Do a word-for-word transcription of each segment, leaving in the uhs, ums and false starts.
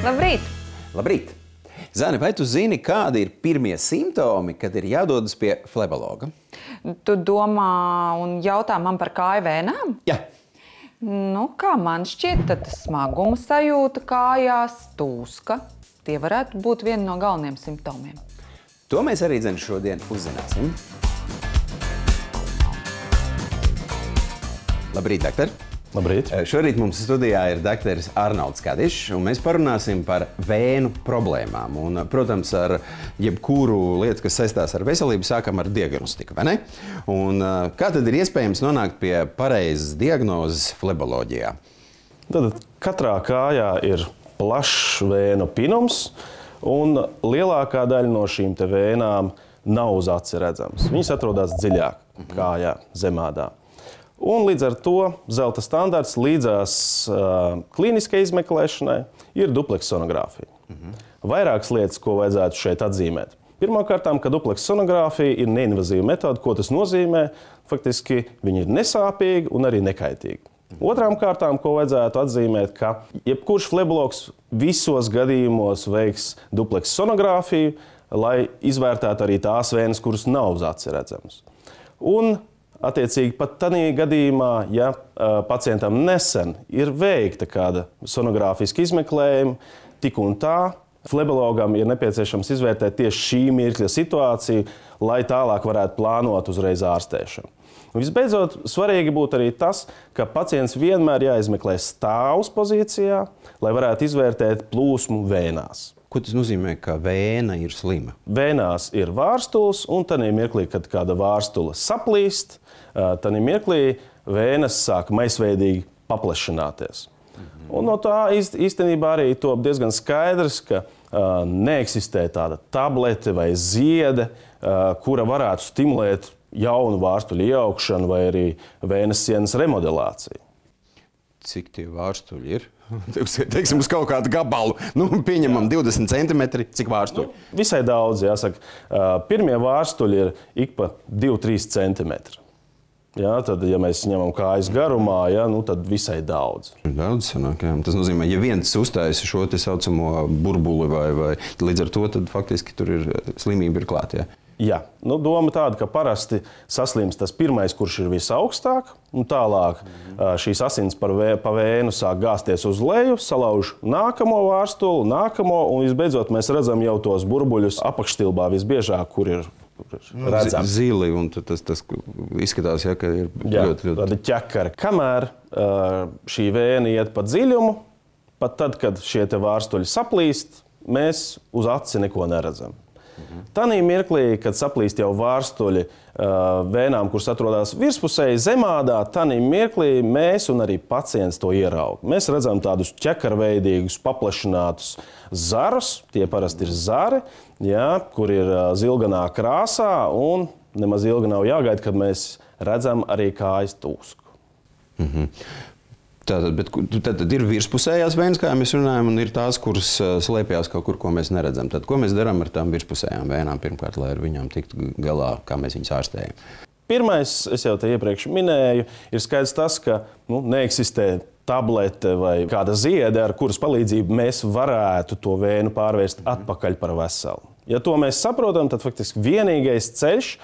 Labrīt! Labrīt! Zani, vai tu zini, kādi ir pirmie simptomi, kad ir jādodas pie flebologa? Tu domā un jautā man par kāju vēnām? Jā. Nu, kā man šķiet, tad smaguma sajūta kājās, tūska. Tie varētu būt vieni no galvenajiem simptomiem. To mēs arī dzen šodien uzzināsim. Labrīt, doktor! Labrīt! Šorīt mums studijā ir doktoris Arnolds Kadišs, un mēs parunāsim par vēnu problēmām. Un, protams, ar jebkuru lietu, kas saistās ar veselību, sākam ar diagnostiku, vai ne? Un kā tad ir iespējams nonākt pie pareizas diagnozes fleboloģijā? Tad katrā kājā ir plašs vēnu pinums, un lielākā daļa no šīm te vēnām nav uz aci redzams. Viņas atrodas dziļāk kājā, zemādā. Un līdz ar to zelta standarts līdzās uh, klīniskai izmeklēšanai ir dupleksonogrāfija. Mhm. Vairākas lietas, ko vajadzētu šeit atzīmēt. Pirmkārt, ka dupleksonogrāfija ir neinvazīva metode. Ko tas nozīmē? Faktiski viņa ir nesāpīga un arī nekaitīga. Mhm. Otrām kārtām, ko vajadzētu atzīmēt, ka jebkurš flebologs visos gadījumos veiks dupleksonogrāfiju, lai izvērtētu arī tās vēnes, kuras nav uz aci redzamas. Un attiecīgi, pat tādā gadījumā, ja uh, pacientam nesen ir veikta kāda sonogrāfiska izmeklējuma, tik un tā flebologam ir nepieciešams izvērtēt tieši šī mirkļa situāciju, lai tālāk varētu plānot uzreiz ārstēšanu. Un visbeidzot, svarīgi būtu arī tas, ka pacients vienmēr jāizmeklē stāvus pozīcijā, lai varētu izvērtēt plūsmu vēnās. Ko tas nozīmē, ka vēna ir slima? Vēnās ir vārstuls, un tādā mirklī, kad kāda vārstula saplīst, tādā mirklī vēnas sāk maisveidīgi paplašināties. Mhm. Un no tā īstenībā arī top diezgan skaidrs, ka uh, neeksistē tāda tablete vai ziede, uh, kura varētu stimulēt jaunu vārstuļu ieaugšanu vai arī vēnas sienas remodelāciju. Cik tie vārstuļi ir? Teiksim, uz kaut kādu gabalu. Nu, pieņemam divdesmit centimetri. Cik vārstuļi? Nu, visai daudz, jāsaka. Uh, pirmie vārstuļi ir ik pa divi trīs centimetri. Jā, tad, ja mēs ņemam kājas garumā, jā, nu, tad visai daudz. Daudz sanāk, jā. Tas nozīmē, ja viens uzstājas šo te saucamo burbuli vai, vai līdz ar to, tad faktiski tur ir slimība ir klāt, jā. Jā, nu, doma tāda, ka parasti saslims tas pirmais, kurš ir visaugstāk, un tālāk šīs asins par vē, pa vēnu sāk gāzties uz leju, salauž nākamo vārstuli, nākamo, un visbeidzot mēs redzam jau tos burbuļus apakšstilbā visbiežāk, kur ir redzami. Zili, un tas, tas izskatās, ja, ka ir jā, ļoti, ļoti... tādi ķekari. Kamēr šī vēna iet pa dziļumu, pat tad, kad šie te vārstuļi saplīst, mēs uz aci neko neredzam. Tanī mirklī, kad saplīst jau vārstuļi vēnām, kuras atrodas virspusēji zemādā, tanī mirklī mēs un arī pacients to ieraug. Mēs redzam tādus ķekarveidīgus, paplašinātus zarus, tie parasti ir zari, jā, kur ir zilganā krāsā, un nemaz ilgi nav jāgaida, kad mēs redzam arī kājas tūsku. Mhm. Tātad, bet tad, tad ir virspusējās vēnas, kā mēs runājam, un ir tās, kuras slēpjas kaut kur, ko mēs neredzam. Tad, ko mēs darām ar tām virspusējām vēnām, pirmkārt, lai ar viņām tiktu galā, kā mēs viņus ārstējam? Pirmais, es jau te iepriekš minēju, ir skaidrs tas, ka nu, neeksistē tablete vai kāda ziede, ar kuras palīdzību mēs varētu to vēnu pārvērst atpakaļ par veselu. Ja to mēs saprotam, tad faktiski vienīgais ceļš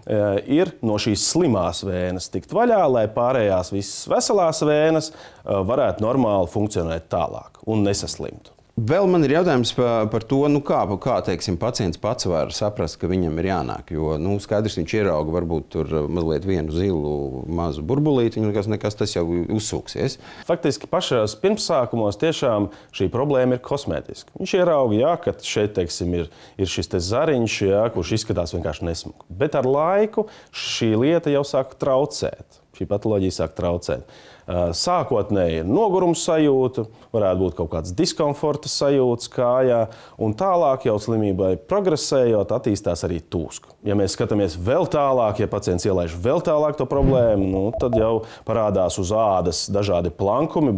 ir no šīs slimās vēnas tikt vaļā, lai pārējās visas veselās vēnas varētu normāli funkcionēt tālāk un nesaslimtu. Vēl man ir jautājums par, par to, nu kā, kā teiksim, pacients pats var saprast, ka viņam ir jānāk. Jo nu, skaidrs, viņš ierauga varbūt tur mazliet vienu zilu mazu burbulīti, un nekas, nekas tas jau uzsūksies. Faktiski pašās pirmsākumos tiešām šī problēma ir kosmētiska. Viņš ierauga, jā, ka šeit teiksim, ir, ir šis te zariņš, jā, kurš izskatās vienkārši nesmuki. Bet ar laiku šī lieta jau sāk traucēt. Šī patoloģija sāk traucēt. Sākotnēji ir noguruma sajūta, varētu būt kaut kāds diskomforta sajūtas kājā, un tālāk jau slimībai progresējot attīstās arī tūska. Ja mēs skatāmies vēl tālāk, ja pacients ielaiž vēl tālāk to problēmu, nu, tad jau parādās uz ādas dažādi plankumi,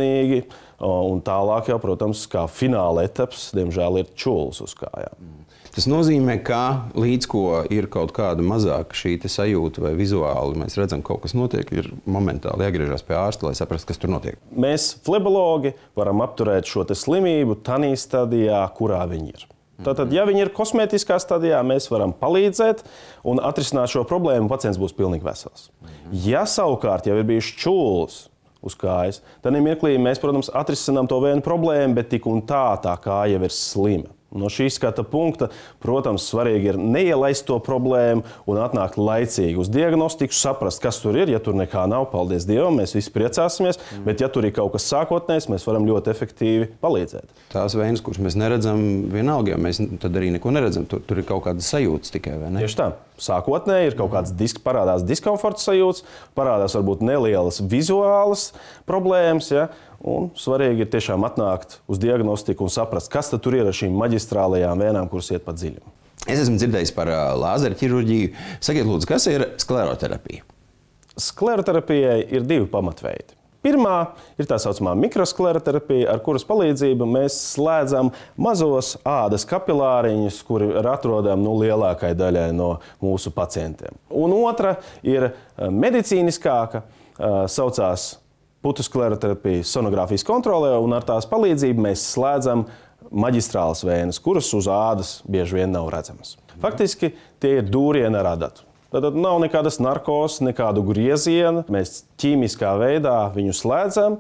brūnganīgi, un tālāk jau, protams, kā fināla etaps, diemžēl ir čūlas uz kājām. Tas nozīmē, ka līdz ko ir kaut kāda mazāka šī sajūta vai vizuāli, mēs redzam, ka kaut kas notiek, ir momentāli jāgriežas pie ārsta, lai saprastu, kas tur notiek. Mēs, flebologi, varam apturēt šo te slimību tanī stadijā, kurā viņi ir. Tātad, ja viņi ir kosmētiskā stadijā, mēs varam palīdzēt un atrisināt šo problēmu, pacients būs pilnīgi vesels. Ja savukārt jau ir bijis čūlis uz kājas, tad mirklī mēs, protams, atrisinām to vēnu problēmu, bet tik un tā tā kāja jau ir slima. No šī skata punkta, protams, svarīgi ir neielaist to problēmu un atnākt laicīgi uz diagnostiku, saprast, kas tur ir. Ja tur nekā nav, paldies Dievam, mēs visi priecāsimies, mm. bet ja tur ir kaut kas sākotnējs, mēs varam ļoti efektīvi palīdzēt. Tās vējas, kuras mēs neredzam, vienalga, jo mēs tad arī neko neredzam. Tur, tur ir kaut kādas sajūtas tikai, vai ne? Tieši tā. Sākotnēji ir kaut kāds disk, parādās diskomforta sajūtas, parādās varbūt nelielas vizuālas problēmas, ja? Un svarīgi ir tiešām atnākt uz diagnostiku un saprast, kas tad tur ir ar šīm maģistrālajām vēnām, kuras iet pa dziļumu. Es esmu dzirdējis par lāzeru ķirurģiju. Sakiet, lūdzu, kas ir skleroterapija? Skleroterapijai ir divi pamatveidi. Pirmā ir tā saucamā mikroskleroterapija, ar kuras palīdzību mēs slēdzam mazos ādas kapilāriņus, kuri ir atrodami nu, lielākai daļai no mūsu pacientiem. Un otra ir medicīniskāka, saucās putuskleroterapija sonogrāfijas kontrolē, un ar tās palīdzību mēs slēdzam maģistrālas vēnes, kuras uz ādas bieži vien nav redzamas. Faktiski tie ir dūrieni ar adatu. Tad nav nekādas narkozes, nekādu griezienu. Mēs ķīmiskā veidā viņu slēdzam,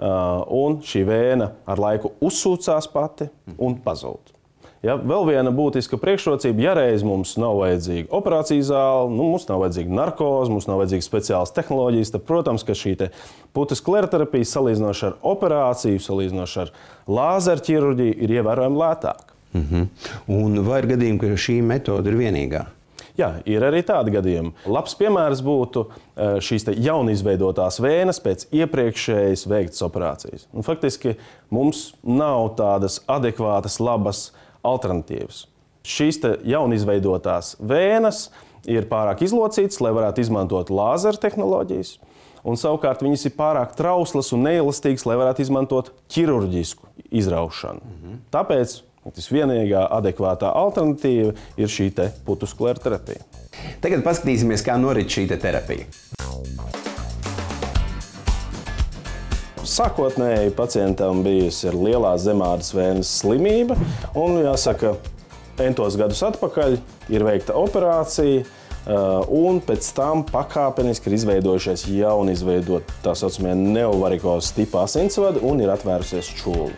un šī vēna ar laiku uzsūcās pati un pazūd. Ja, vēl viena būtiska priekšrocība, ja reiz mums nav vajadzīga operācijas zāle, nu, mums nav vajadzīga narkoze, mums nav vajadzīgas speciālas tehnoloģijas, tad, protams, ka šī putuskleroterapija salīdzinoši ar operāciju, salīdzinoši ar lāzeru ķirurģiju ir ievērojami lētāka. Mhm. Un vai ir gadījumi, ka šī metode ir vienīgā? Jā, ir arī tādi gadījumi. Labs piemērs būtu šīs jaunizveidotās vēnes pēc iepriekšējas veiktas operācijas. Un, faktiski mums nav tādas adekvātas, labas alternatīvas. Šīs jaunizveidotās vēnes ir pārāk izlocītas, lai varētu izmantot lāzeru tehnoloģijas, un savukārt viņas ir pārāk trauslas un neelastīgas, lai varētu izmantot ķirurģisku izraušanu. Mhm. Tāpēc tas vienīgā adekvātā alternatīva ir šī te putuskleroterapija. Tagad paskatīsimies, kā norit šī te terapija. Sākotnēji pacientam bijusi ir lielās zemādas vēnes slimība, un, jāsaka, entos gadus atpakaļ ir veikta operācija, un pēc tam pakāpeniski ir izveidojušies jauni izveidot tā saucamie neovarikozes tipa asinsvadi un ir atvērusies čūli.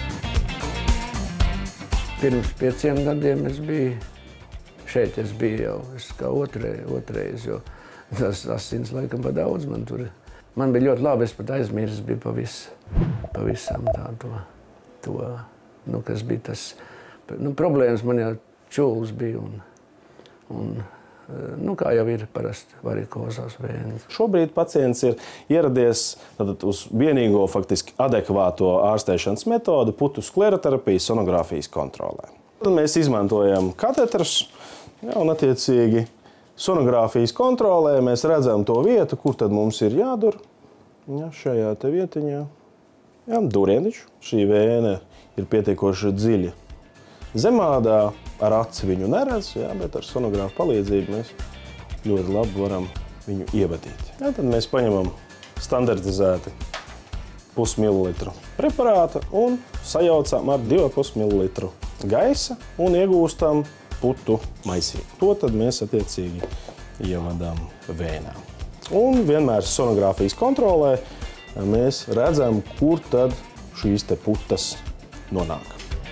Pirms pieciem gadiem es biju šeit, es biju jau es kā otrais, otrais, jo tas asins laikam pa daudz man tur. Man bija ļoti labi, es pat aizmirsis biju pavis, pavisam tā to, to, nu, kas bija tas, nu, problēmas man jau čūlis bija un, un, nu, kā jau ir parasti varikozās vēnes. Šobrīd pacients ir ieradies tātad, uz vienīgo faktiski adekvāto ārstēšanas metodu putuskleroterapijas sonogrāfijas kontrolē. Tad mēs izmantojam katetrus, ja, un attiecīgi sonogrāfijas kontrolē mēs redzam to vietu, kur tad mums ir jādur. Ja, šajā te vietiņā. Ja, durieniņš. Šī vēne ir pietiekoši dziļi zemādā. Ar aci viņu neredz, ja, bet ar sonogrāfu palīdzību mēs ļoti labi varam viņu ievadīt. Ja, tad mēs paņemam standartizēti pusmililitru preparātu un sajaucam ar divu pus mililitru gaisa un iegūstam putu maisību. To tad mēs attiecīgi ievadām vēnā. Un vienmēr sonogrāfijas kontrolē mēs redzam, kur tad šīs te putas nonāk.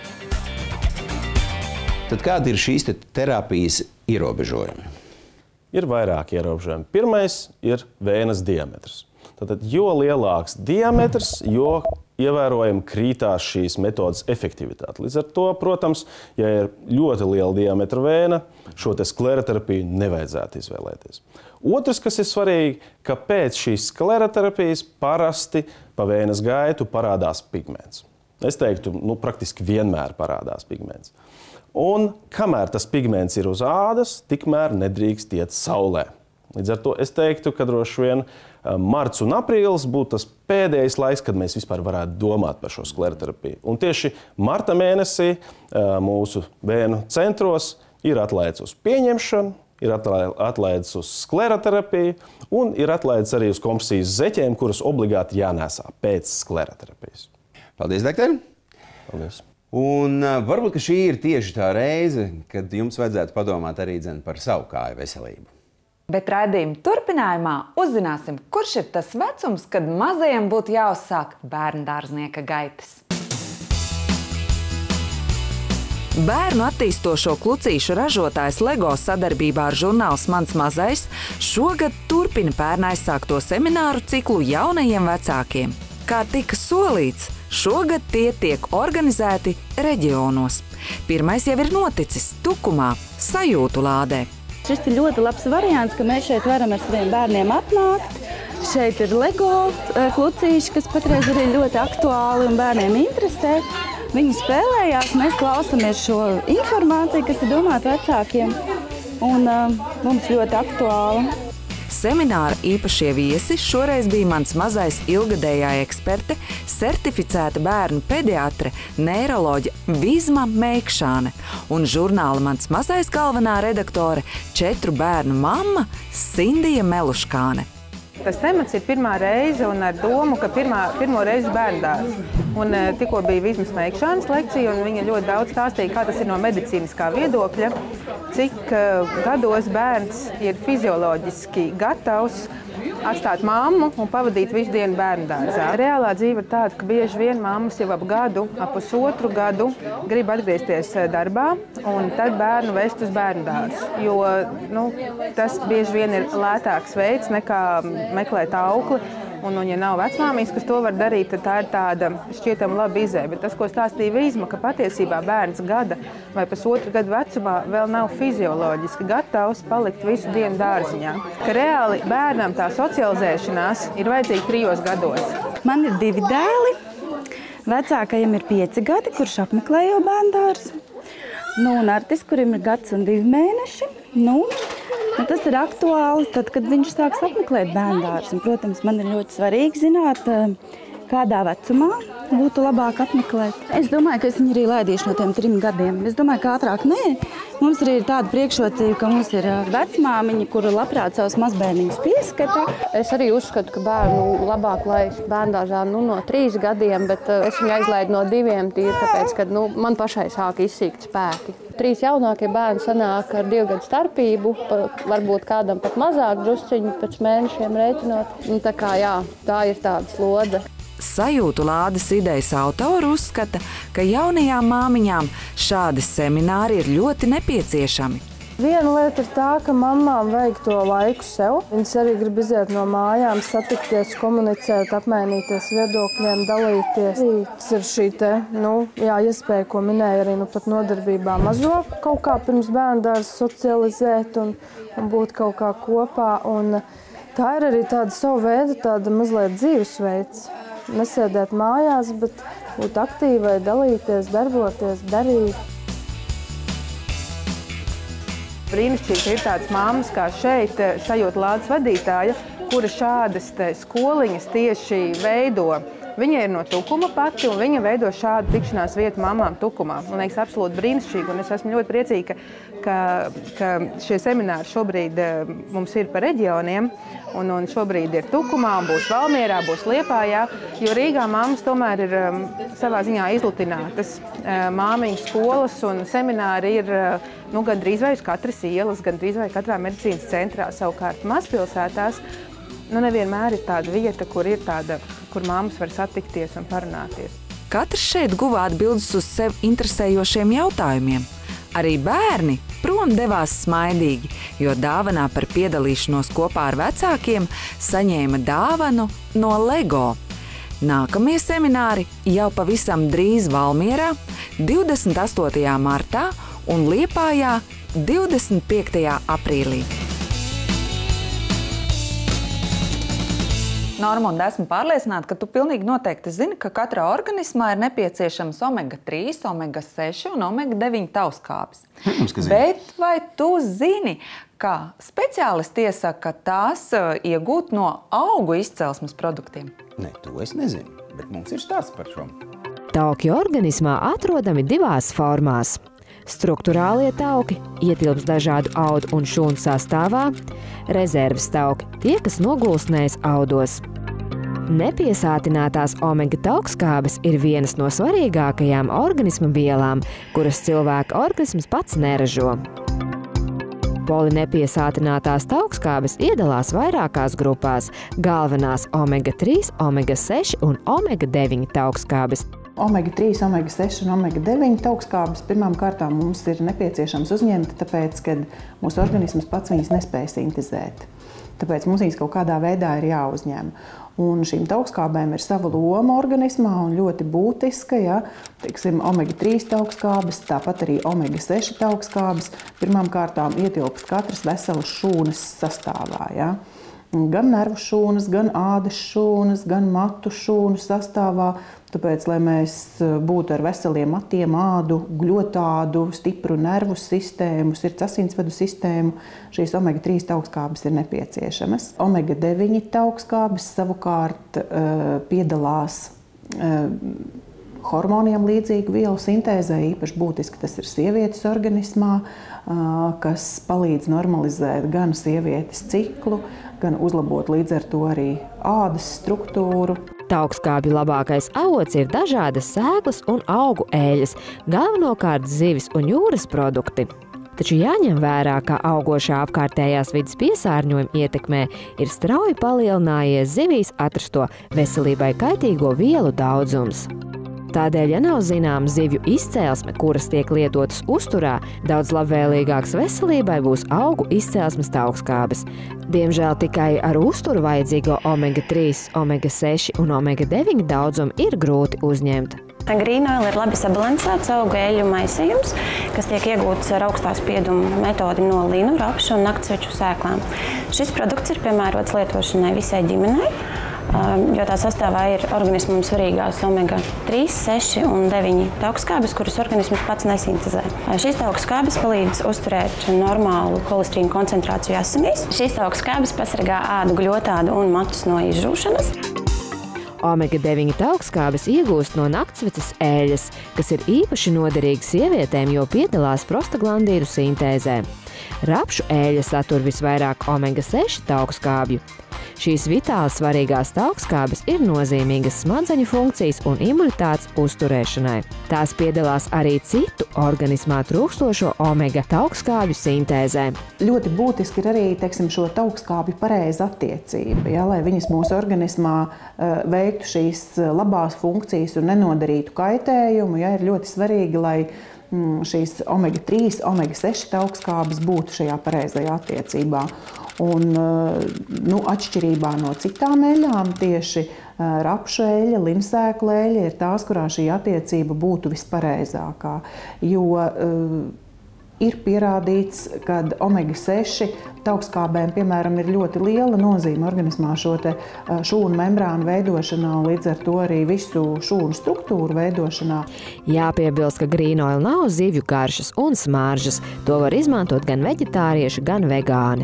Tad kādi ir šīs te terapijas ierobežojumi? Ir vairāk ierobežojumi. Pirmais ir vēnas diametrs. Tātad, jo lielāks diametrs, jo ievērojami krītās šīs metodas efektivitāte. Līdz ar to, protams, ja ir ļoti liela diametra vēna, šo te skleroterapiju nevajadzētu izvēlēties. Otrs, kas ir svarīgi, ka pēc šīs skleroterapijas parasti pa vēnas gaitu parādās pigments. Es teiktu, nu, praktiski vienmēr parādās pigments. Un kamēr tas pigments ir uz ādas, tikmēr nedrīkst iet saulē. Līdz ar to es teiktu, ka droši vien marts un aprīlis būtu tas pēdējais laiks, kad mēs vispār varētu domāt par šo skleroterapiju. Un tieši marta mēnesī mūsu bērnu centros ir atlaides uz pieņemšanu, ir atlaides uz skleroterapiju un ir atlaides arī uz kompresijas zeķēm, kuras obligāti jānēsā pēc skleroterapijas. Paldies, doktor! Paldies! Un uh, varbūt, ka šī ir tieši tā reize, kad jums vajadzētu padomāt arī dzen par savu kāju veselību. Bet raidījuma turpinājumā uzzināsim, kurš ir tas vecums, kad mazajiem būtu jāuzsāk bērndārznieka gaitas. Bērnu attīstošo klucīšu ražotājs LEGO sadarbībā ar žurnāls Mans mazais šogad turpina pērn aizsākto semināru ciklu jaunajiem vecākiem. Kā tika solīts, šogad tie tiek organizēti reģionos. Pirmais jau ir noticis Tukumā, Sajūtu lādē. Šis ir ļoti labs variants, ka mēs šeit varam ar saviem bērniem atnākt. Šeit ir LEGO klucīši, kas patreiz ir ļoti aktuāli un bērniem interesē. Viņi spēlējās, mēs klausāmies šo informāciju, kas ir domāta vecākiem, un uh, mums ļoti aktuāli. Semināra īpašie viesi šoreiz bija Mans mazais ilgadējā eksperte, certificēta bērnu pediatre, neiroloģe Vizma Meikšāne un žurnāla Mans mazais galvenā redaktore, četru bērnu mamma Sindija Meluškāne. Tas temats ir pirmā reize un ar domu, ka pirmā, pirmo reizi bērndārs. Un tikko bija Vizmas Meikšānes lekcija, un viņa ļoti daudz stāstīja, kā tas ir no medicīniskā viedokļa, cik gados bērns ir fizioloģiski gatavs atstāt mammu un pavadīt visu dienu bērndārzā. Reālā dzīve ir tāda, ka bieži vien mammas jau ap gadu, ap pusotru gadu grib atgriezties darbā un tad bērnu vest uz bērndārzu. Jo nu, tas bieži vien ir lētāks veids nekā meklēt aukli. Un, un, ja nav vecmāmijas, kas to var darīt, tad tā ir tāda šķietama laba izēja. Bet tas, ko stāstīja Vizma, ka patiesībā bērns gada vai pusotru gadu vecumā vēl nav fizioloģiski gatavs palikt visu dienu dārziņā. Ka reāli bērnam tā socializēšanās ir vajadzīga trijos gados. Man ir divi dēli. Vecākajam ir pieci gadi, kurš apmeklē jau bērndārzu. Nu, un Artis, kurim ir gads un divi mēneši. Nu, Nu, tas ir aktuāli, tad, kad viņš sāks apmeklēt bērndārzu. Protams, man ir ļoti svarīgi zināt, kādā vecumā būtu labāk apmeklēt. Es domāju, ka es viņu arī laidīšu no tiem trim gadiem. Es domāju, ka ātrāk nē. Mums arī ir tāda priekšrocība, ka mums ir vecmāmiņa, kura labprāt savus mazbērniņus pieskata. Es arī uzskatu, ka bērnu labāk laist bērndārzā nu, no trīs gadiem, bet es viņu aizlaidu no diviem tīri, tāpēc, ka nu, man pašai sāk izsīkt spēki. Trīs jaunākie bērni sanāk ar divu gadu starpību, varbūt kādam pat mazāk drusciņu pēc mēnešiem rēķinot. Nu, tā kā jā, tā ir tāda slode. Sajūtu lādes idejas autori uzskata, ka jaunajām māmiņām šādi semināri ir ļoti nepieciešami. Viena lieta ir tā, ka mammām vajag to laiku sev. Viņas arī grib iziet no mājām, satikties, komunicēt, apmainīties viedokļiem, dalīties. Tas ir šī te, nu, jā, iespēja, ko minēja arī nu, pat nodarbībā mazo kaut kā pirms bērndārza socializēt un, un būt kaut kā kopā. Un tā ir arī tāda savu veidu, tāda mazliet dzīvesveids. Nesēdēt mājās, bet būt aktīvai, dalīties, darboties, darīt. Brīnišķīgi, ka ir tādas mammas kā šeit, Sajūtu lādes vadītāja, kura šādas skoliņas tieši veido. Viņa ir no Tukuma pati, un viņa veido šādu tikšanās vietu mamām Tukumā. Man liekas, absolūti brīnišķīgi, un es esmu ļoti priecīga, ka, ka šie semināri šobrīd mums ir par reģioniem, un, un šobrīd ir Tukumā, un būs Valmierā, būs Liepājā, jo Rīgā mammas tomēr ir savā ziņā izlutinātas. Māmiņu skolas un semināri ir nu, gandrīz vai uz katras ielas, gandrīz vai katrā medicīnas centrā, savukārt mazpilsētās. Nu, nevienmēr ir tāda vieta, kur ir tāda, kur māmas var satikties un parunāties. Katrs šeit guva atbildes uz sev interesējošiem jautājumiem. Arī bērni prom devās smaidīgi, jo dāvanā par piedalīšanos kopā ar vecākiem saņēma dāvanu no LEGO. Nākamie semināri jau pavisam drīz Valmierā, divdesmit astotajā martā un Liepājā divdesmit piektajā aprīlī. Normunda, esmu pārliecināta, ka tu pilnīgi noteikti zini, ka katrā organismā ir nepieciešams omega trīs, omega seši un omega deviņi tauskābes. Protams, ka zini. Bet vai tu zini, ka speciālisti iesaka tās iegūt no augu izcelsmes produktiem? Nē, to es nezinu, bet mums ir stāsts par šo. Tauki organismā atrodami divās formās. Strukturālie tauki ietilpst dažādu audu un šūnu sastāvā, rezerves tauki tie, kas nogulsnējas audos. Nepiesātinātās omega taukskābes ir vienas no svarīgākajām organisma vielām, kuras cilvēka organisms pats neražo. Polinepiesātinātās taukskābes iedalās vairākās grupās – galvenās omega trīs, omega seši un omega deviņi taukskābes. omega trīs, omega seši un omega deviņi taukskābes pirmām kārtām mums ir nepieciešams uzņemt, tāpēc, ka mūsu organisms pats viņas nespēja sintezēt. Tāpēc mums viņas kaut kādā veidā ir jāuzņem. Un šīm taukskābēm ir sava loma organismā un ļoti būtiska, ja, teiksim, omega trīs taukskābes, tāpat arī omega seši taukskābes, pirmām kārtām ietilpst katras veselas šūnas sastāvā, ja. Gan nervu šūnas, gan ādas šūnas, gan matu šūnu sastāvā. Tāpēc, lai mēs būtu ar veseliem matiem, ādu, gļotādu, stipru nervu sistēmu, sirds asinsvadu sistēmu, šīs omega trīs taukskābes ir nepieciešamas. omega deviņi taukskābes savukārt piedalās hormoniem līdzīgu vielu sintēzē, īpaši būtiski tas ir sievietes organismā, kas palīdz normalizēt gan sievietes ciklu, gan uzlabot līdz ar to arī ādas struktūru. Taukskābju labākais avots ir dažādas sēklas un augu eļas, galvenokārt zivis un jūras produkti. Taču jāņem vērā, ka augošā apkārtējās vidas piesārņojuma ietekmē ir strauji palielinājies zivīs atrasto veselībai kaitīgo vielu daudzums. Tādēļ, ja nav zināma zivju izcelsme, kuras tiek lietotas uzturā, daudz labvēlīgāks veselībai būs augu izcelsmes taukskābes. Diemžēl tikai ar uzturu vajadzīgo omega trīs, omega seši un omega deviņi daudzumu ir grūti uzņemt. Green oil ir labi sabalansēts augu eļļu maisījums, kas tiek iegūts ar augstā spieduma metodi no linu, rapšu un naktsveču sēklām. Šis produkts ir piemērots lietošanai visai ģimenei, jo tā sastāvā ir organismam svarīgās omega trīs, seši un deviņi taukskābes, kuras organisms pats nesintezē. Šīs taukskābes palīdz uzturēt normālu holesterīnu koncentrāciju asinīs. Šīs taukskābes pasargā ādu, gļotādu un matus no izžūšanas. Omega deviņi taukskābes iegūst no naktsveces eļas, kas ir īpaši noderīga sievietēm, jo piedalās prostaglandīnu sintēzē. Rapšu eļļa satur visvairāk omega seši taukskābju. Šīs vitāli svarīgās taukskābes ir nozīmīgas smadzeņu funkcijas un imunitātes uzturēšanai. Tās piedalās arī citu organismā trūkstošo omega taukskābju sintēzē. Ļoti būtiski ir arī, teiksim, šo taukskābju pareiza attiecība, ja, lai viņas mūsu organismā uh, veiktu šīs labās funkcijas un nenodarītu kaitējumu. Ja, ir ļoti svarīgi, lai mm, šīs omega trīs, omega seši taukskābes būtu šajā pareizajā attiecībā. Un, nu, atšķirībā no citām eļļām, tieši rapšu eļļa, linsēkla eļļa ir tās, kurā šī attiecība būtu vispareizākā. Jo uh, ir pierādīts, ka omega seši taukskābēm, piemēram, ir ļoti liela nozīme organismā šo te šūnu membrānu veidošanā un līdz ar to arī visu šūnu struktūru veidošanā. Jāpiebilst, ka green oil nav zivju garšas un smaržas. To var izmantot gan veģetārieši, gan vegāni.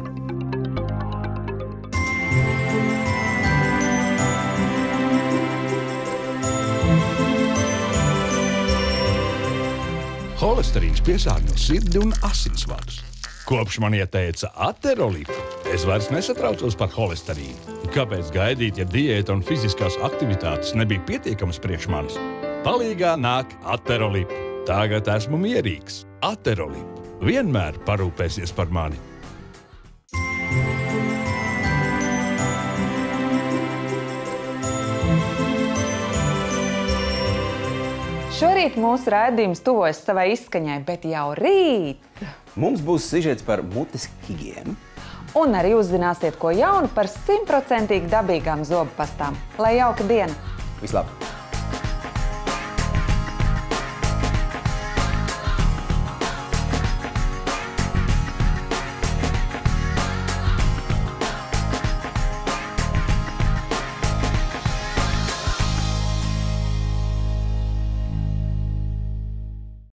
Holesterīns piesārņo sirdi un asinsvadus. Kopš man ieteica aterolipu, es vairs nesatraucos par holesterīnu. Kāpēc gaidīt, ja diēta un fiziskās aktivitātes nebija pietiekamas priekš manis? Palīgā nāk aterolipu. Tagad esmu mierīgs. Aterolipu vienmēr parūpēsies par mani. Šorīt mūsu raidījums tuvojas savai izskaņai, bet jau rīt mums būs sižets par mutes higiēnu. Un arī uzzināsiet ko jaunu par simtprocentīgi dabīgām zobu pastām. Lai jauka diena! Vislabāk!